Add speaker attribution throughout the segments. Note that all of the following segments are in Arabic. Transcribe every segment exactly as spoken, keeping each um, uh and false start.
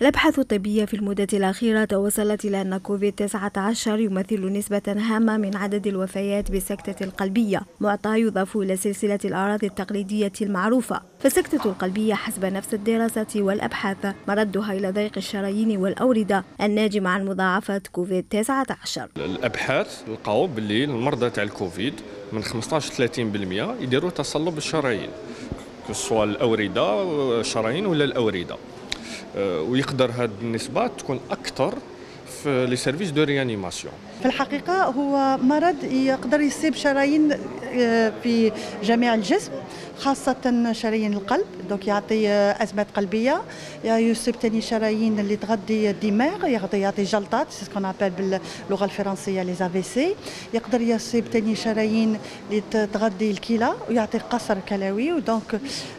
Speaker 1: الأبحاث الطبية في المدة الأخيرة توصلت إلى أن كوفيد تسعة عشر يمثل نسبة هامة من عدد الوفيات بالسكتة القلبية، معطى يضاف إلى سلسلة الأعراض التقليدية المعروفة. فالسكتة القلبية حسب نفس الدراسة والأبحاث مردها إلى ضيق الشرايين والأوردة الناجم عن مضاعفات كوفيد تسعة عشر.
Speaker 2: الأبحاث لقاو باللي المرضى تاع الكوفيد من خمسطاش حتى ثلاثين بالمئة يديروا تصلب الشرايين، سواء الأوردة الشرايين ولا الأوردة، ويقدر هذه النسبة تكون أكثر في لي سيرفيس دو ريانيماسيون.
Speaker 3: في الحقيقة هو مرض يقدر يصيب شرايين في جميع الجسم، خاصة شرايين القلب، دونك يعطي أزمات قلبية. يصيب ثاني شرايين اللي تغذي الدماغ، يقدر يعطي جلطات، سكون ابل باللغة الفرنسية لي زي في سي. يقدر يصيب ثاني شرايين اللي تغذي الكلى ويعطي قصر كلوي، ودونك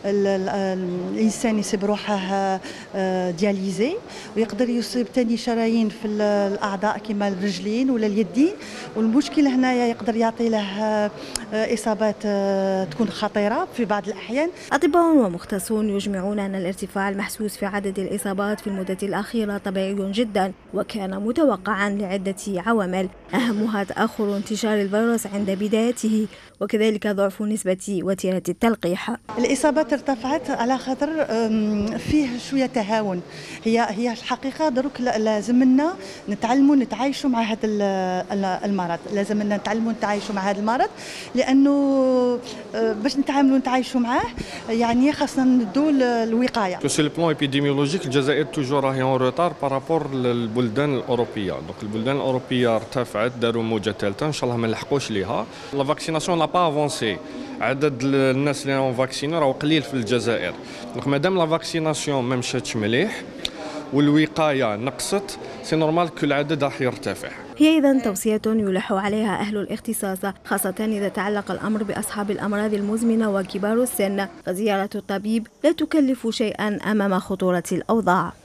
Speaker 3: الإنسان يصيب روحه دياليزي. ويقدر يصيب ثاني شرايين في الأعضاء كما الرجلين ولا اليدين، والمشكل هنايا يقدر يعطي له إصابات تكون خطيرة في بعض الأحيان.
Speaker 1: أطباء ومختصون يجمعون أن الارتفاع المحسوس في عدد الإصابات في المدة الأخيرة طبيعي جدا، وكان متوقعا لعدة عوامل، أهمها تأخر انتشار الفيروس عند بدايته، وكذلك ضعف نسبة وتيرة التلقيح.
Speaker 3: الإصابات ارتفعت على خاطر فيه شوية تهاون. هي هي الحقيقة دروك لازم لنا نتعلموا نتعايشوا مع هذا المرض، لازم لنا نتعلموا نتعايشوا مع هذا المرض، لأنه باش نتعاملوا نتعايشوا معاه يعني خاصنا ندوا الوقاية.
Speaker 2: سو لو بلان ايبيديميولوجيك الجزائر توجور راهي اون روتار بارابور للبلدان الأوروبية، دونك البلدان الأوروبية ارتفعت، داروا موجة ثالثة، إن شاء الله ما نلحقوش ليها. لا فاكسيناسيون لا با افونسي، عدد الناس اللي راهم فاكسيني راهو قليل في الجزائر، دونك مادام لا فاكسيناسيون ما مشاتش مليح والوقاية نقصت، سي نورمال كل العدد راح يرتفع.
Speaker 1: هي إذن توصية يلح عليها أهل الاختصاص، خاصة إذا تعلق الأمر بأصحاب الأمراض المزمنة وكبار السن، فزيارة الطبيب لا تكلف شيئا أمام خطورة الأوضاع.